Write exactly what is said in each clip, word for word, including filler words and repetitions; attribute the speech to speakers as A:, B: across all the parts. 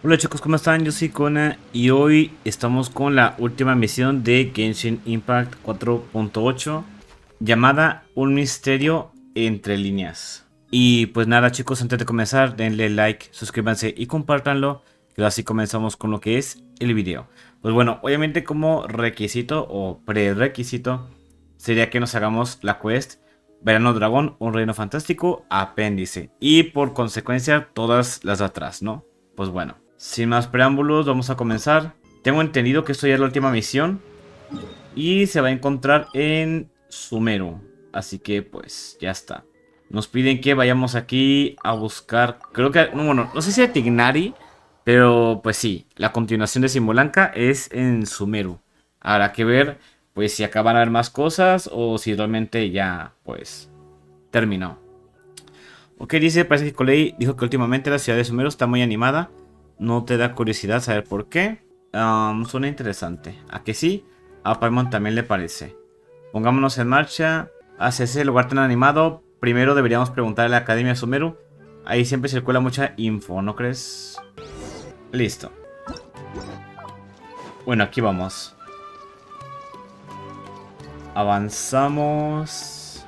A: Hola chicos, ¿cómo están? Yo soy Kona y hoy estamos con la última misión de Genshin Impact cuatro punto ocho llamada Un misterio entre líneas. Y pues nada chicos, antes de comenzar denle like, suscríbanse y compártanlo, que así comenzamos con lo que es el video. Pues bueno, obviamente como requisito o prerequisito sería que nos hagamos la quest Verano Dragón, un reino fantástico, apéndice, y por consecuencia todas las de atrás, ¿no? Pues bueno, sin más preámbulos, vamos a comenzar. Tengo entendido que esto ya es la última misión y se va a encontrar en Sumeru. Así que pues ya está. Nos piden que vayamos aquí a buscar, creo que, no, bueno, no sé si a Tignari, pero pues sí, la continuación de Simbolanca es en Sumeru. Habrá que ver pues si acaban a haber más cosas o si realmente ya pues terminó. Ok, dice, parece que Colei dijo que últimamente la ciudad de Sumeru está muy animada. ¿No te da curiosidad saber por qué? Um, suena interesante. ¿A que sí? A Paimon también le parece. Pongámonos en marcha. Hacia ese lugar tan animado, primero deberíamos preguntar a la Academia de Sumeru. Ahí siempre circula mucha info, ¿no crees? Listo. Bueno, aquí vamos. Avanzamos.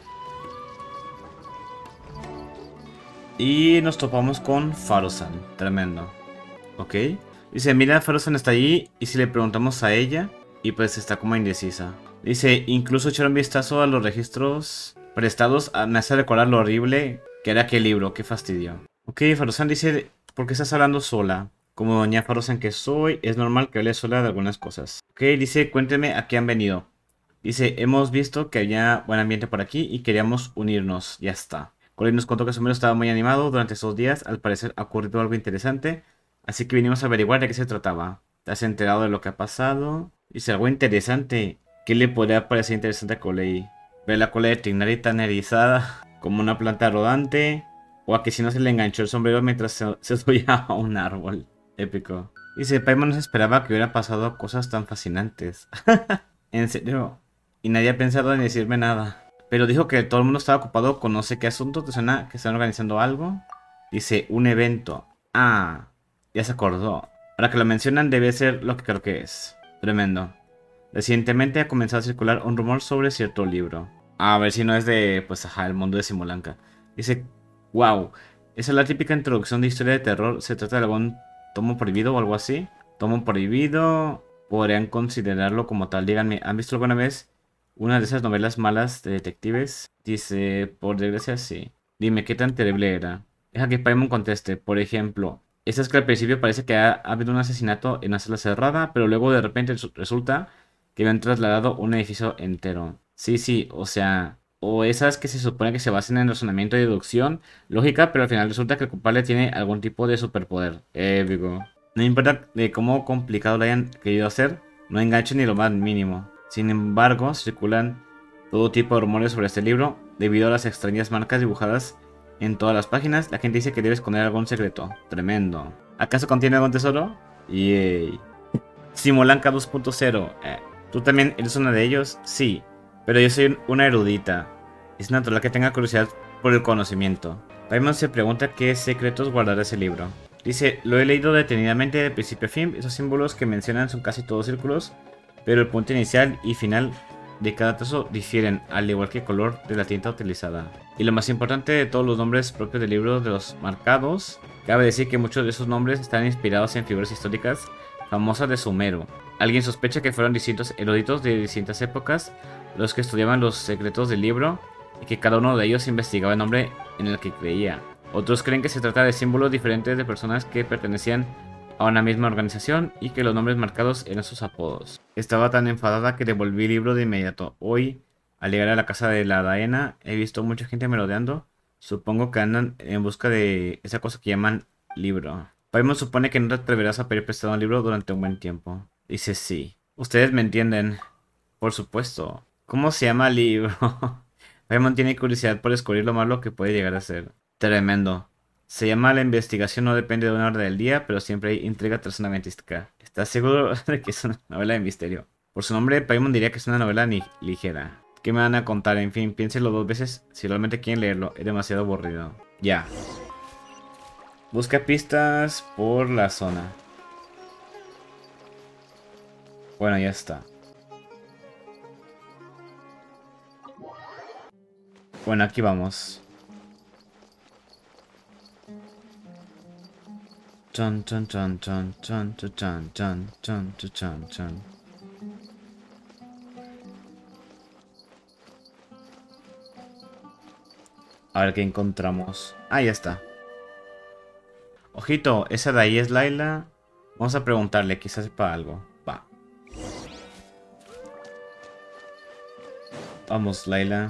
A: Y nos topamos con Pharos-san. Tremendo. Ok. Dice, mira, Pharos-san está allí. Y si le preguntamos a ella. Y pues está como indecisa. Dice, incluso echar un vistazo a los registros prestados me hace recordar lo horrible que era aquel libro. Qué fastidio. Ok, Pharos-san dice, ¿por qué estás hablando sola? Como doña Pharos-san que soy, es normal que hable sola de algunas cosas. Ok, dice, cuénteme a qué han venido. Dice, hemos visto que había buen ambiente por aquí y queríamos unirnos. Ya está. Colin nos contó que Sumeru estaba muy animado durante esos días. Al parecer ha ocurrido algo interesante. Así que vinimos a averiguar de qué se trataba. ¿Te has enterado de lo que ha pasado? Dice, algo interesante. ¿Qué le podría parecer interesante a Colei? ¿Ver la cola de Tignari tan erizada como una planta rodante? ¿O a que si no se le enganchó el sombrero mientras se, se subía a un árbol? Épico. Dice, Paimon no se esperaba que hubiera pasado cosas tan fascinantes. ¿En serio? Y nadie ha pensado en decirme nada. Pero dijo que todo el mundo estaba ocupado con no sé qué asunto. ¿Te suena que están organizando algo? Dice, un evento. Ah, ya se acordó. Ahora que lo mencionan debe ser lo que creo que es. Tremendo. Recientemente ha comenzado a circular un rumor sobre cierto libro. A ver si no es de, pues, ajá, el mundo de Simbolanca. Dice, wow, esa es la típica introducción de historia de terror. ¿Se trata de algún tomo prohibido o algo así? Tomo prohibido, podrían considerarlo como tal. Díganme, ¿han visto alguna vez una de esas novelas malas de detectives? Dice, por desgracia sí. Dime, ¿qué tan terrible era? Deja que Paimon conteste. Por ejemplo, esa es que al principio parece que ha, ha habido un asesinato en una sala cerrada, pero luego de repente resulta que habían trasladado un edificio entero. Sí, sí, o sea, o esas que se supone que se basan en razonamiento y deducción, lógica, pero al final resulta que el culpable tiene algún tipo de superpoder. Épico. No importa de cómo complicado lo hayan querido hacer, no enganchen ni lo más mínimo. Sin embargo, circulan todo tipo de rumores sobre este libro, debido a las extrañas marcas dibujadas en todas las páginas. La gente dice que debe esconder algún secreto. Tremendo. ¿Acaso contiene algún tesoro? Yay. Simbolanca dos punto cero. Eh, ¿Tú también eres una de ellos? Sí, pero yo soy una erudita. Es natural que tenga curiosidad por el conocimiento. Paimon se pregunta qué secretos guardará ese libro. Dice, lo he leído detenidamente de principio a fin. Esos símbolos que mencionan son casi todos círculos, pero el punto inicial y final de cada trazo difieren, al igual que el color de la tinta utilizada. Y lo más importante de todos los nombres propios del libro de los marcados, cabe decir que muchos de esos nombres están inspirados en figuras históricas famosas de Sumeru. Alguien sospecha que fueron distintos eruditos de distintas épocas los que estudiaban los secretos del libro y que cada uno de ellos investigaba el nombre en el que creía. Otros creen que se trata de símbolos diferentes de personas que pertenecían a una misma organización y que los nombres marcados eran sus apodos. Estaba tan enfadada que devolví el libro de inmediato. Hoy, al llegar a la casa de la Daena, he visto mucha gente merodeando. Supongo que andan en busca de esa cosa que llaman libro. Paimon supone que no te atreverás a pedir prestado un libro durante un buen tiempo. Dice sí. Ustedes me entienden. Por supuesto. ¿Cómo se llama el libro? Paimon tiene curiosidad por descubrir lo malo que puede llegar a ser. Tremendo. Se llama La investigación no depende de una hora del día, pero siempre hay intriga tras una ventisca. ¿Estás seguro de que es una novela de misterio? Por su nombre, Paimon diría que es una novela ligera. ¿Qué me van a contar? En fin, piénselo dos veces si realmente quieren leerlo. Es demasiado aburrido. Ya. Busca pistas por la zona. Bueno, ya está. Bueno, aquí vamos. Chan, chan, chan, chan, chan, chan, chan, chan, chan, chan, chan. A ver qué encontramos. Ah, ya está. Ojito, esa de ahí es Layla. Vamos a preguntarle, quizás sepa algo. Va. Vamos, Layla.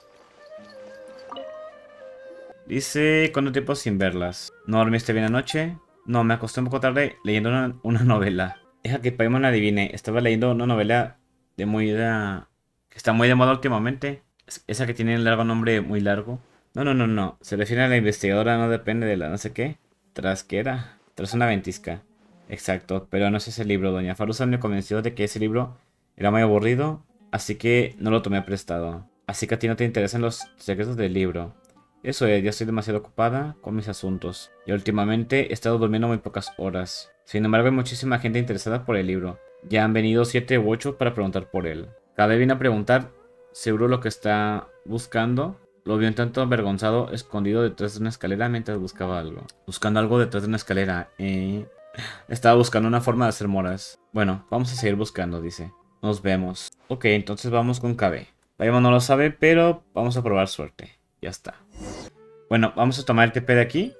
A: Dice, ¿cuánto tiempo sin verlas? ¿No dormiste bien anoche? No, me acosté un poco tarde leyendo una, una novela. Deja que Paimon adivine. Estaba leyendo una novela de muy... de- que está muy de moda últimamente. Es- Esa que tiene un largo nombre muy largo. No, no, no, no. Se refiere a la investigadora, no depende de la no sé qué. ¿Tras qué era? Tras una ventisca. Exacto, pero no es ese libro. Doña Farusan me convenció de que ese libro era muy aburrido, así que no lo tomé prestado. Así que a ti no te interesan los secretos del libro. Eso es, ya estoy demasiado ocupada con mis asuntos. Y últimamente he estado durmiendo muy pocas horas. Sin embargo, hay muchísima gente interesada por el libro. Ya han venido siete u ocho para preguntar por él. Cada vez viene a preguntar, seguro lo que está buscando. Lo vio un tanto avergonzado, escondido detrás de una escalera mientras buscaba algo. Buscando algo detrás de una escalera. Eh... Estaba buscando una forma de hacer moras. Bueno, vamos a seguir buscando, dice. Nos vemos. Ok, entonces vamos con K B. Paimon no lo sabe, pero vamos a probar suerte. Ya está. Bueno, vamos a tomar el T P de aquí.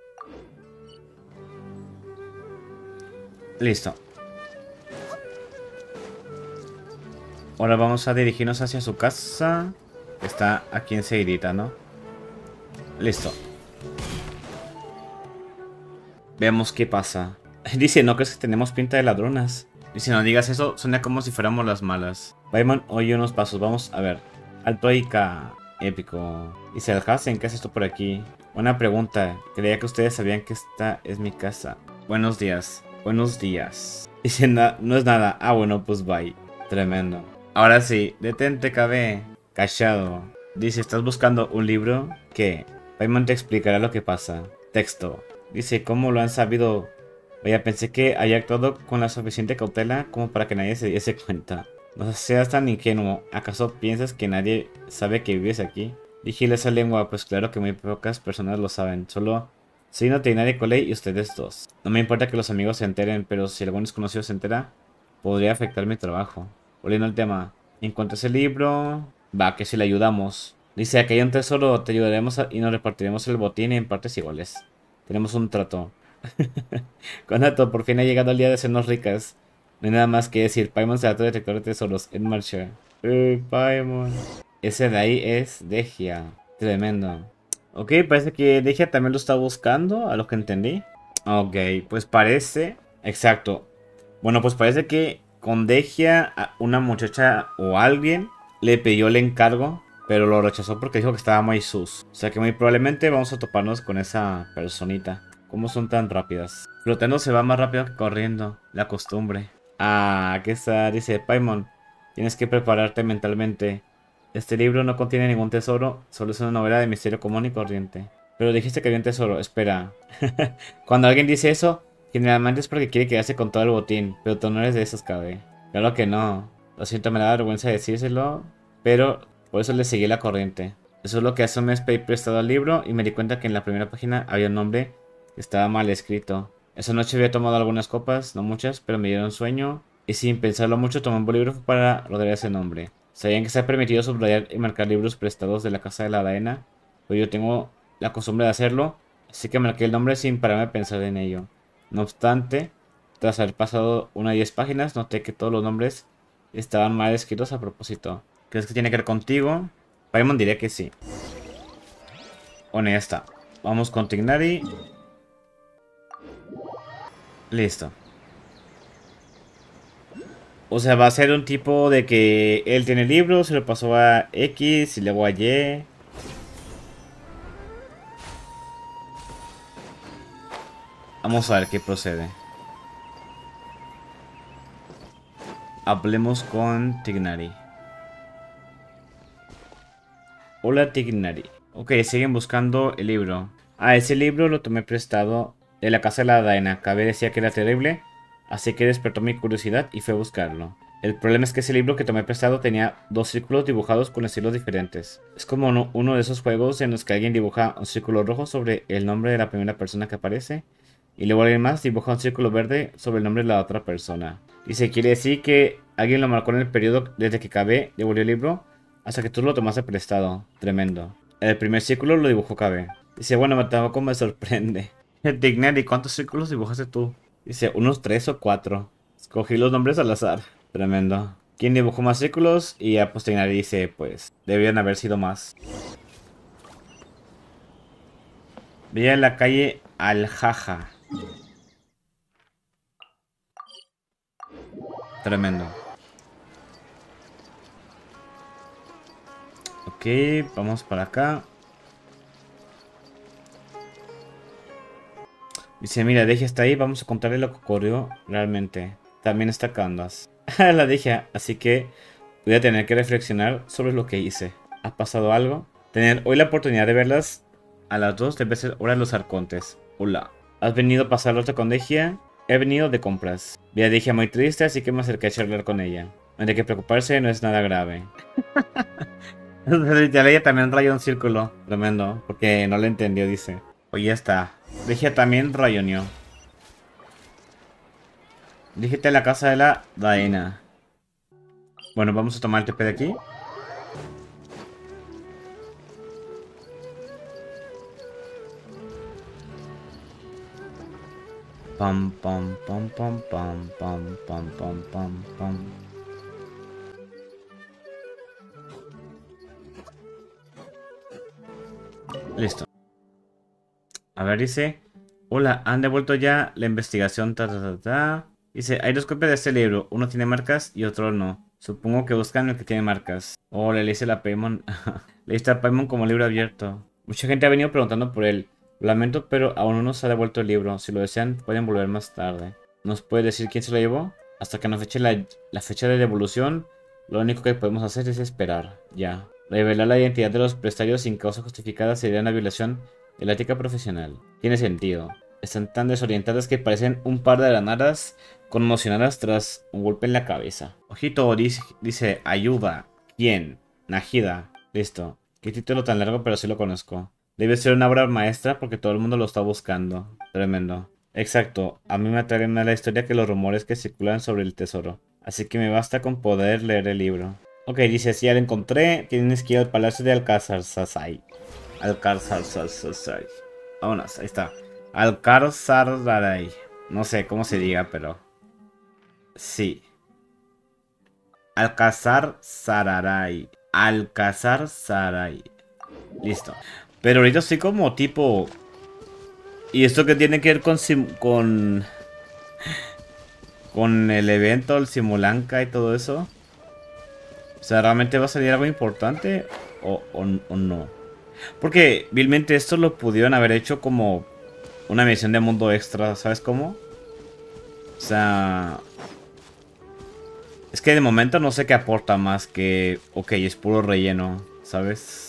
A: Listo. Ahora vamos a dirigirnos hacia su casa. Está aquí enseguidita, ¿no? Listo. Veamos qué pasa. Dice, ¿no crees que tenemos pinta de ladronas? Dice, no digas eso, suena como si fuéramos las malas. Paimon oye unos pasos, vamos a ver. Alto y K. Épico. Dice, Alhacen, ¿qué haces tú por aquí? Una pregunta. Creía que ustedes sabían que esta es mi casa. Buenos días. Buenos días. Dice, "Na- no es nada. Ah, bueno, pues bye. Tremendo. Ahora sí, detente, K B. Callado. Dice, ¿estás buscando un libro? ¿Qué? Paimon te explicará lo que pasa. Texto. Dice, ¿cómo lo han sabido? Vaya, pensé que había actuado con la suficiente cautela como para que nadie se diese cuenta. No seas tan ingenuo. ¿Acaso piensas que nadie sabe que vives aquí? Vigila esa lengua, pues claro que muy pocas personas lo saben. Solo soy una veterinaria Coley y ustedes dos. No me importa que los amigos se enteren, pero si algún desconocido se entera, podría afectar mi trabajo. Volviendo al tema, encontré ese libro. Va, que si le ayudamos. Dice, aquí hay un tesoro, te ayudaremos a- y nos repartiremos el botín en partes iguales. Tenemos un trato. Conato, por fin ha llegado el día de hacernos ricas. No hay nada más que decir. Paimon se trata de detector de tesoros en marcha. Uy, Paimon. Ese de ahí es Degia. Tremendo. Ok, parece que Degia también lo está buscando, a lo que entendí. Ok, pues parece... Exacto. Bueno, pues parece que con Degia a una muchacha o alguien le pidió el encargo, pero lo rechazó porque dijo que estaba muy sus. O sea que muy probablemente vamos a toparnos con esa personita. ¿Cómo son tan rápidas? Flotando se va más rápido que corriendo. La costumbre. Ah, aquí está. Dice Paimon. Tienes que prepararte mentalmente. Este libro no contiene ningún tesoro. Solo es una novela de misterio común y corriente. Pero dijiste que había un tesoro. Espera. Cuando alguien dice eso, generalmente es porque quiere quedarse con todo el botín. Pero tú no eres de esos, cabe. Claro que no. Lo siento, me da vergüenza decírselo. Pero por eso le seguí la corriente. Eso es lo que hace un mes pedí prestado al libro y me di cuenta que en la primera página había un nombre que estaba mal escrito. Esa noche había tomado algunas copas, no muchas, pero me dieron sueño y sin pensarlo mucho tomé un bolígrafo para rodear ese nombre. Sabían que se ha permitido subrayar y marcar libros prestados de la casa de la Daena, pero yo tengo la costumbre de hacerlo, así que marqué el nombre sin pararme a pensar en ello. No obstante, tras haber pasado unas diez páginas, noté que todos los nombres estaban mal escritos a propósito. ¿Crees que tiene que ver contigo? Paimon diría que sí. Bueno, ya está. Vamos con Tignari. Listo. O sea, va a ser un tipo de que él tiene el libro, se lo pasó a X y luego a Y. Vamos a ver qué procede. Hablemos con Tignari. Hola, Tignari. Ok, siguen buscando el libro. Ah, ese libro lo tomé prestado de la casa de la Daina. Cabe decía que era terrible, así que despertó mi curiosidad y fui a buscarlo. El problema es que ese libro que tomé prestado tenía dos círculos dibujados con estilos diferentes. Es como uno, uno de esos juegos en los que alguien dibuja un círculo rojo sobre el nombre de la primera persona que aparece y luego alguien más dibuja un círculo verde sobre el nombre de la otra persona. Dice, quiere decir que alguien lo marcó en el periodo desde que Kabe devolvió el libro hasta que tú lo tomaste prestado. Tremendo. El primer círculo lo dibujó Kabe. Dice, bueno, tampoco me sorprende. Dignity, ¿cuántos círculos dibujaste tú? Dice, unos tres o cuatro. Escogí los nombres al azar. Tremendo. ¿Quién dibujó más círculos? Y a Dignity dice, pues, debían haber sido más. Veía en la calle Al-Jaja. Tremendo. Ok, vamos para acá. Dice, mira, Deja está ahí, vamos a contarle lo que ocurrió realmente. También está Candace. La Deja, así que voy a tener que reflexionar sobre lo que hice. ¿Ha pasado algo? Tener hoy la oportunidad de verlas a las dos debe ser hora de los arcontes. Hola. ¿Has venido a pasar la noche con Deja? He venido de compras. Vi a Deja muy triste, así que me acerqué a charlar con ella. No hay de qué preocuparse, no es nada grave. Ya ella también rayó un círculo. Tremendo, porque no le entendió, dice. Pues ya está. Deja también rayoneó. Dígete a la casa de la Daina. Bueno, vamos a tomar el T P de aquí. Pam, pam, pam, pam, pam, pam, pam, pam, pam, pam. Listo. A ver, dice. Hola, han devuelto ya la investigación. Ta, ta, ta, ta. Dice, hay dos copias de este libro. Uno tiene marcas y otro no. Supongo que buscan el que tiene marcas. Oh, le dice la Paimon. Le dice a Paimon como libro abierto. Mucha gente ha venido preguntando por él. Lamento, pero aún no nos ha devuelto el libro. Si lo desean, pueden volver más tarde. ¿Nos puede decir quién se lo llevó? Hasta que nos feche la, la fecha de devolución, lo único que podemos hacer es esperar. Ya. Revelar la identidad de los prestarios sin causa justificada sería una violación de la ética profesional. Tiene sentido. Están tan desorientadas que parecen un par de granadas conmocionadas tras un golpe en la cabeza. Ojito, dice, dice ayuda. ¿Quién? Najida. Listo. Qué título tan largo, pero sí lo conozco. Debe ser una obra maestra porque todo el mundo lo está buscando. Tremendo. Exacto. A mí me atrae más la historia que los rumores que circulan sobre el tesoro. Así que me basta con poder leer el libro. Ok, dice, si ya lo encontré, tienes que ir al palacio de Alcázar-Sasai. Alcázar-Sasai. Vámonos, ahí está. Alcázar-Sasai. No sé cómo se diga, pero... sí. Alcázar-Sararay. Alcázar-Saray. Listo. Pero ahorita estoy como tipo... ¿y esto qué tiene que ver con... con... con el evento, el Simulanca y todo eso? O sea, ¿realmente va a salir algo importante? O, o, o no. Porque, vilmente, esto lo pudieron haber hecho como... una misión de mundo extra, ¿sabes cómo? O sea... es que de momento no sé qué aporta más que... ok, es puro relleno, ¿sabes?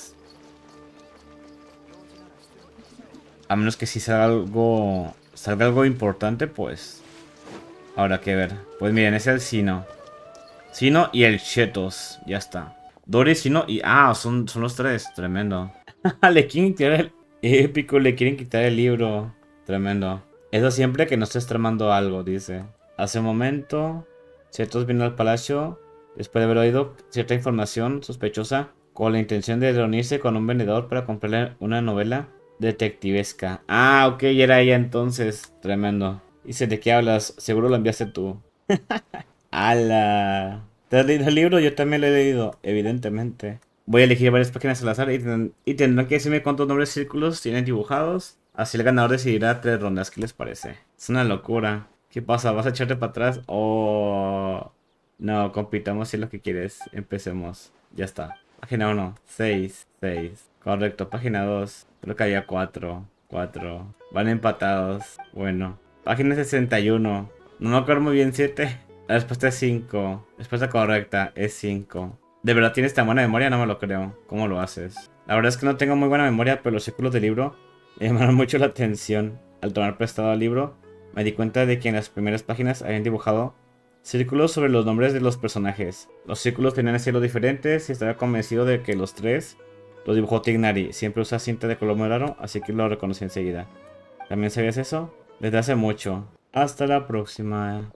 A: A menos que si salga algo... salga algo importante, pues... habrá que ver. Pues miren, ese es el Sino. Sino y el Chetos. Ya está. Dory, Sino y... ah, son, son los tres. Tremendo. Le quieren quitar el... épico, le quieren quitar el libro. Tremendo. Eso siempre que no estés tramando algo, dice. Hace un momento... Chetos vino al palacio después de haber oído cierta información sospechosa con la intención de reunirse con un vendedor para comprarle una novela detectivesca. Ah, ok, ya era ella entonces. Tremendo. Dice, ¿de qué hablas? Seguro lo enviaste tú. ¡Hala! ¿Te has leído el libro? Yo también lo he leído, evidentemente. Voy a elegir varias páginas al azar y, ten y tendrán que decirme cuántos nombres de círculos tienen dibujados. Así el ganador decidirá tres rondas. ¿Qué les parece? Es una locura. ¿Qué pasa? ¿Vas a echarte para atrás? Oh... no, compitamos si es lo que quieres. Empecemos. Ya está. Página uno. seis. seis. Correcto. Página dos. Creo que había cuatro. cuatro. Van empatados. Bueno. Página sesenta y uno. No me acuerdo muy bien. siete. La respuesta es cinco. Respuesta correcta es cinco. ¿De verdad tienes tan buena memoria? No me lo creo. ¿Cómo lo haces? La verdad es que no tengo muy buena memoria, pero los círculos del libro Me llamaron mucho la atención. Al tomar prestado el libro, me di cuenta de que en las primeras páginas habían dibujado círculos sobre los nombres de los personajes. Los círculos tenían estilos diferentes y estaba convencido de que los tres los dibujó Tignari. Siempre usa cinta de color muy raro, así que lo reconocí enseguida. ¿También sabías eso? Desde hace mucho. Hasta la próxima.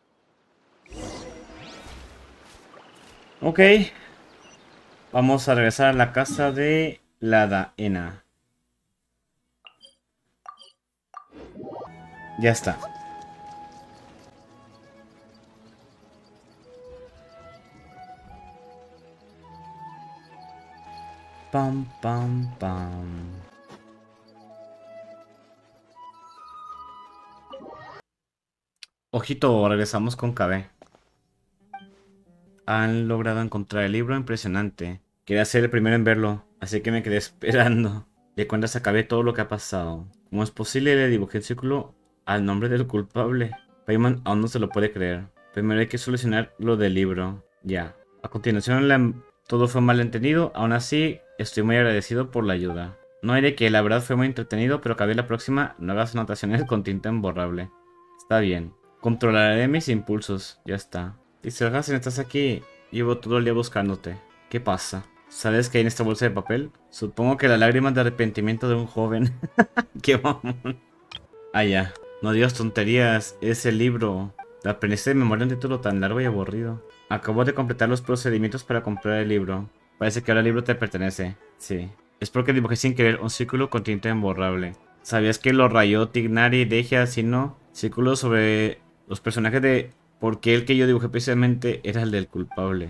A: Ok. Vamos a regresar a la casa de la Daena. Ya está. Pam, pam, pam. Ojito, regresamos con K B. Han logrado encontrar el libro, impresionante. Quería ser el primero en verlo, así que me quedé esperando. Le cuentas a K B todo lo que ha pasado. ¿Cómo es posible? Le dibujé el círculo al nombre del culpable. Paimon aún no se lo puede creer. Primero hay que solucionar lo del libro. Ya. A continuación, la... todo fue malentendido. Aún así, estoy muy agradecido por la ayuda. No hay de qué, la verdad fue muy entretenido, pero K B la próxima no hagas anotaciones con tinta imborrable. Está bien. Controlaré mis impulsos. Ya está. Dice, Hassan, estás aquí. Llevo todo el día buscándote. ¿Qué pasa? ¿Sabes qué hay en esta bolsa de papel? Supongo que las lágrimas de arrepentimiento de un joven. ¡Qué mamón! Ah, ya. No digas tonterías. Es el libro. Te aprendiste de memoria un título tan largo y aburrido. Acabo de completar los procedimientos para comprar el libro. Parece que ahora el libro te pertenece. Sí. Es porque dibujé sin querer un círculo con tinta imborrable. ¿Sabías que lo rayó Tignari Deja así no? Círculos sobre los personajes de... Porque el que yo dibujé precisamente era el del culpable.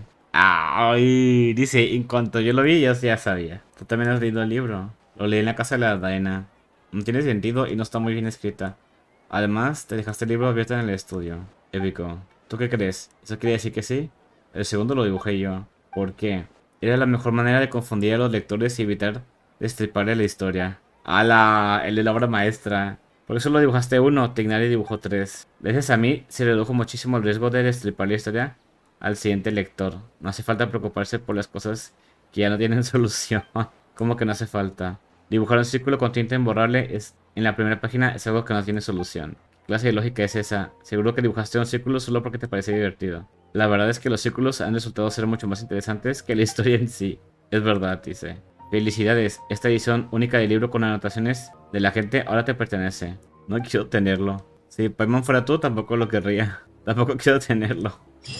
A: Ay, dice, en cuanto yo lo vi, yo ya sabía. Tú también has leído el libro. Lo leí en la casa de la Daena. No tiene sentido y no está muy bien escrita. Además, te dejaste el libro abierto en el estudio. Épico. ¿Tú qué crees? ¿Eso quiere decir que sí? El segundo lo dibujé yo. ¿Por qué? Era la mejor manera de confundir a los lectores y evitar destriparle la historia. ¡Hala! El de la obra maestra. Por eso lo dibujaste uno, Tignari dibujó tres. Gracias a mí se redujo muchísimo el riesgo de destripar la historia al siguiente lector. No hace falta preocuparse por las cosas que ya no tienen solución. ¿Cómo que no hace falta? Dibujar un círculo con tinta imborrable es, en la primera página es algo que no tiene solución. ¿Qué clase de lógica es esa? Seguro que dibujaste un círculo solo porque te parece divertido. La verdad es que los círculos han resultado ser mucho más interesantes que la historia en sí. Es verdad, dice. Felicidades, esta edición única del libro con anotaciones de la gente ahora te pertenece. No quiero tenerlo. Si Paimon fuera tú, tampoco lo querría. Tampoco quiero tenerlo.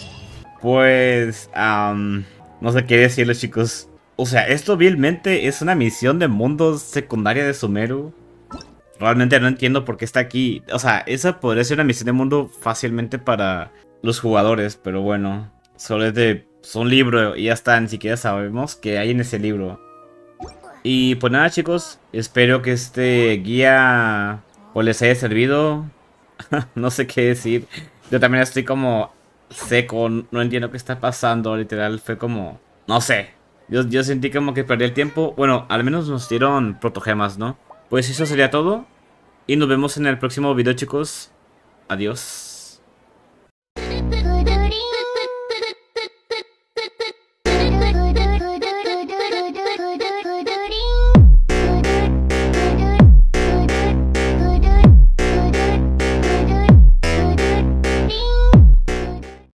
A: Pues... Um, no sé qué decirles, chicos. O sea, esto vilmente es una misión de mundos secundaria de Sumeru. Realmente no entiendo por qué está aquí. O sea, esa podría ser una misión de mundo fácilmente para los jugadores. Pero bueno, solo es de... Es un libro y ya está. Ni siquiera sabemos qué hay en ese libro. Y pues nada, chicos, espero que este guía pues les haya servido. No sé qué decir. Yo también estoy como seco, no entiendo qué está pasando, literal, fue como, no sé. Yo, yo sentí como que perdí el tiempo. Bueno, al menos nos dieron protogemas, ¿no? Pues eso sería todo. Y nos vemos en el próximo video, chicos. Adiós.